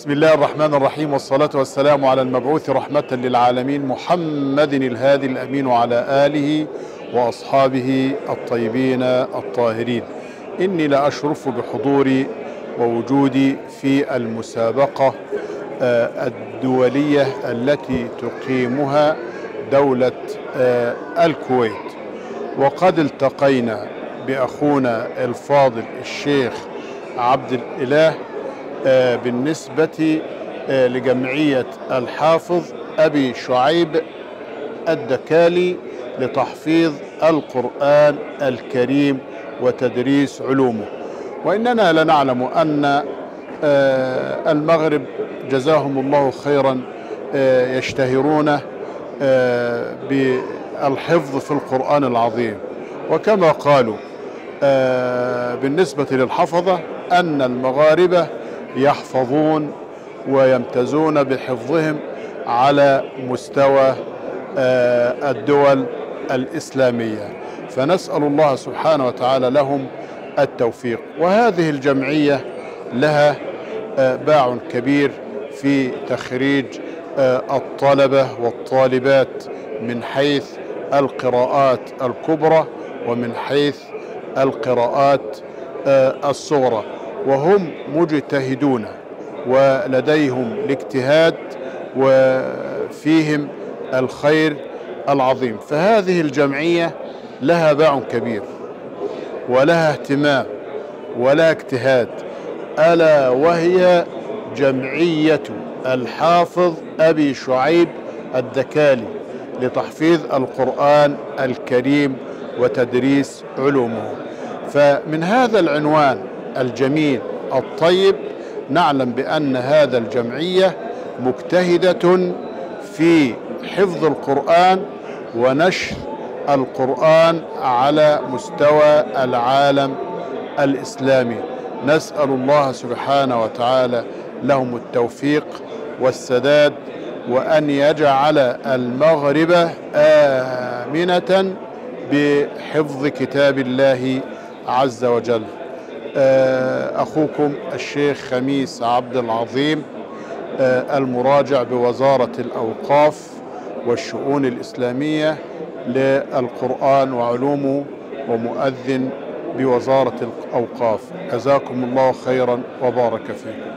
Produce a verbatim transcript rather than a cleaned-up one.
بسم الله الرحمن الرحيم، والصلاة والسلام على المبعوث رحمة للعالمين محمد الهادي الأمين وعلى آله وأصحابه الطيبين الطاهرين. إني لأشرف بحضوري ووجودي في المسابقة الدولية التي تقيمها دولة الكويت، وقد التقينا بأخونا الفاضل الشيخ عبد الإله بالنسبة لجمعية الحافظ أبي شعيب الدكالي لتحفيظ القرآن الكريم وتدريس علومه. وإننا لنعلم أن المغرب جزاهم الله خيرا يشتهرون بالحفظ في القرآن العظيم، وكما قالوا بالنسبة للحفظة أن المغاربة يحفظون ويمتازون بحفظهم على مستوى الدول الإسلامية، فنسأل الله سبحانه وتعالى لهم التوفيق. وهذه الجمعية لها باع كبير في تخريج الطلبة والطالبات من حيث القراءات الكبرى ومن حيث القراءات الصغرى، وهم مجتهدون ولديهم الاجتهاد وفيهم الخير العظيم. فهذه الجمعية لها باع كبير ولها اهتمام ولها اجتهاد، ألا وهي جمعية الحافظ أبي شعيب الدكالي لتحفيظ القرآن الكريم وتدريس علومه. فمن هذا العنوان الجميل الطيب نعلم بأن هذا الجمعية مجتهدة في حفظ القرآن ونشر القرآن على مستوى العالم الإسلامي. نسأل الله سبحانه وتعالى لهم التوفيق والسداد، وأن يجعل المغرب آمنة بحفظ كتاب الله عز وجل. أخوكم الشيخ خميس عبد العظيم، المراجع بوزارة الأوقاف والشؤون الإسلامية للقرآن وعلومه ومؤذن بوزارة الأوقاف. جزاكم الله خيرا وبارك فيكم.